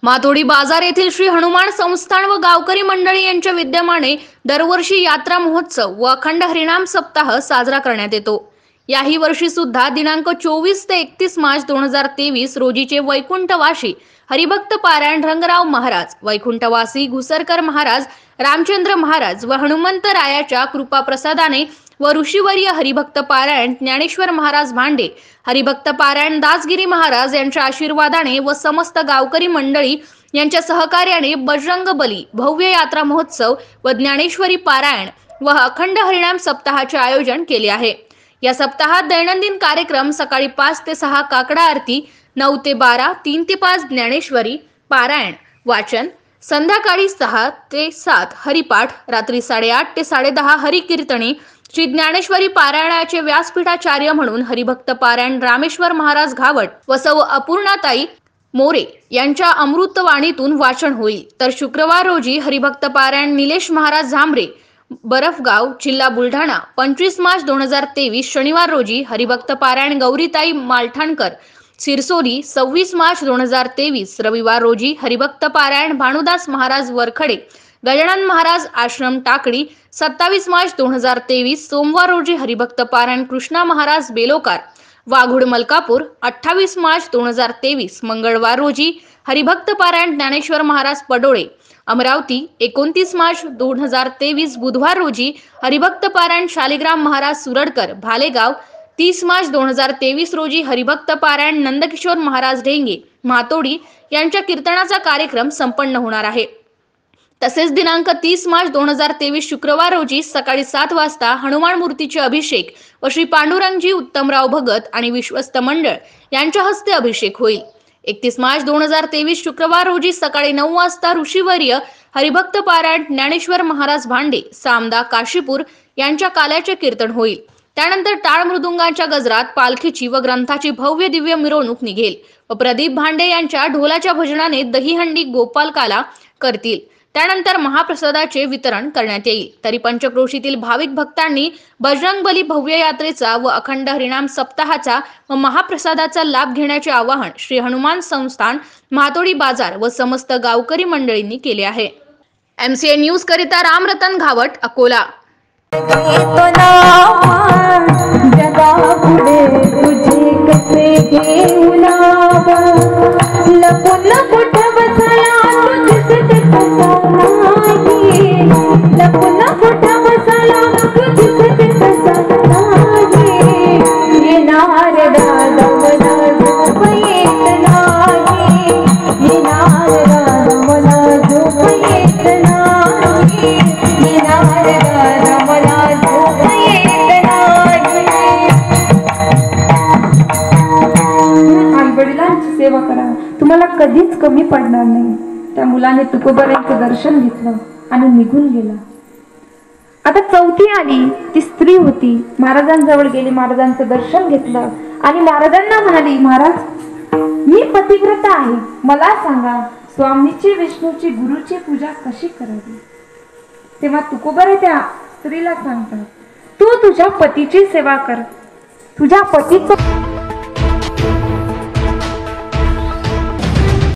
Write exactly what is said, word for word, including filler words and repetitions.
मातोडी बाजार येथील श्री हनुमान संस्थान व गावकरी मंडळी यांच्या विद्यमाने दरवर्षी यात्रा महोत्सव व अखंड हरिनाम सप्ताह साजरा करण्यात येतो। याही वर्षी सुद्धा दिनांक चोवीस ते एकतीस मार्च दोन हजार तेवीस रोजीचे वैकुंठवासी हरिभक्त पारायण रंगराव महाराज, वैकुंठवासी घुसरकर महाराज, रामचंद्र महाराज व हनुमंतरायाच्या कृपा प्रसादाने व ऋषीवर्य हरिभक्त पारायण ज्ञानेश्वर महाराज भांडे, हरिभक्त पारायण दासगिरी महाराज यांच्या आशीर्वादाने व समस्त गावकरी मंडळी यांच्या सहकार्याने बजरंग बली भव्य यात्रा महोत्सव व ज्ञानेश्वरी पारायण व अखंड हरिनाम सप्ताहाचे आयोजन केले आहे। या सप्ताहात दैनंदिन कार्यक्रम सकाळी पाच ते सहा काकडा आरती, नऊ ते बारा, तीन ते पाच ज्ञानेश्वरी पारायण वाचन, संध्याकाळी सहा ते सात हरिपाठ, रात्री साडेआठ ते साडेदहा हरिकीर्तने। श्री ज्ञानेश्वरी पारायणाचे व्यासपीठाचार्य म्हणून हरिभक्त पारायण रामेश्वर महाराज घावट व सौ अपूर्णाताई मोरे यांच्या अमृतवाणीतून वाचन होईल। तर शुक्रवार रोजी हरिभक्त पारायण निलेश महाराज झांबरे, बरफगाव, जिल्हा बुलढाणा। पंचवीस मार्च दोन हजार तेवीस शनिवार रोजी हरिभक्त पारायण गौरीताई मालठाणकर, सिरसोली। सव्वीस मार्च दोन हजार तेवीस रविवार रोजी हरिभक्त पारायण भानुदास महाराज वरखडे, गजानन महाराज आश्रम टाकडी। सत्तावीस मार्च दोन हजार तेवीस सोमवार रोजी हरिभक्त पारायण कृष्णा महाराज बेलोकार, वाघुड मलकापूर। अठ्ठावीस मार्च दोन हजार तेवीस मंगळवार रोजी हरिभक्त पारायण ज्ञानेश्वर महाराज पडोळे, अमरावती। एकोणतीस मार्च दोन हजार तेवीस बुधवार रोजी हरिभक्त पारायण शालिग्राम महाराज सुरडकर, भालेगाव। तीस मार्च दोन हजार तेवीस रोजी हरिभक्त पारायण नंदकिशोर महाराज ढेंगे, मातोडी यांच्या कीर्तनाचा कार्यक्रम संपन्न होणार आहे। तसेच दिनांक तीस मार्च दोन हजार तेवीस शुक्रवार रोजी सकाळी सात वाजता हनुमान मूर्तीचे अभिषेक व श्री पांडुरंगजी उत्तमराव भगत आणि विश्वस्त मंडळ यांच्या हस्ते अभिषेक होईल। एकतीस मार्च दोन हजार तेवीस शुक्रवार रोजी सकाळी नऊ वाजता ऋषीवर्य हरिभक्त पारायण ज्ञानेश्वर महाराज भांडे, सामदा, काशीपूर यांच्या काल्याचे कीर्तन होईल। त्यानंतर टाळ मृदुंगाच्या गजरात पालखीची व ग्रंथाची भव्य दिव्य मिरवणूक निघेल व प्रदीप भांडे यांच्या ढोलाच्या भजनाने दहीहंडी गोपालकाला करतील। त्यानंतर महाप्रसादाचे वितरण करण्यात येईल। तरी पंचक्रोशीतील भाविक भक्तांनी बजरंग बली भव्य यात्रेचा व अखंड हरिनाम सप्ताहाचा व महाप्रसादाचा लाभ घेण्याचे आवाहन श्री हनुमान संस्थान मातोडी बाजार व समस्त गावकरी मंडळींनी केले आहे। एमसीए न्यूज करिता रामरतन घावट, अकोला। सेवा करा, तुम्हाला कधीच कमी पडणार नाही। त्या मुलाने तुकोबारांचं दर्शन घेतलं आणि निघून गेला। आता चौथी आली, ती स्त्री होती, महाराजांजवळ गेली, महाराजांचं दर्शन घेतलं आणि महाराजांना म्हणाली, महाराज मी पतिव्रता आहे, मला सांगा स्वामीची, विष्णूची, गुरुची पूजा कशी करावी। तेव्हा तुकोबारे त्या स्त्रीला सांगतात, तू तुझ्या पतीची सेवा कर, तुझ्या पतीचं